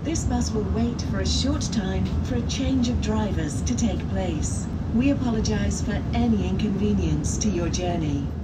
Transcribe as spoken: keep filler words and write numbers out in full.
This bus will wait for a short time for a change of drivers to take place. We apologize for any inconvenience to your journey.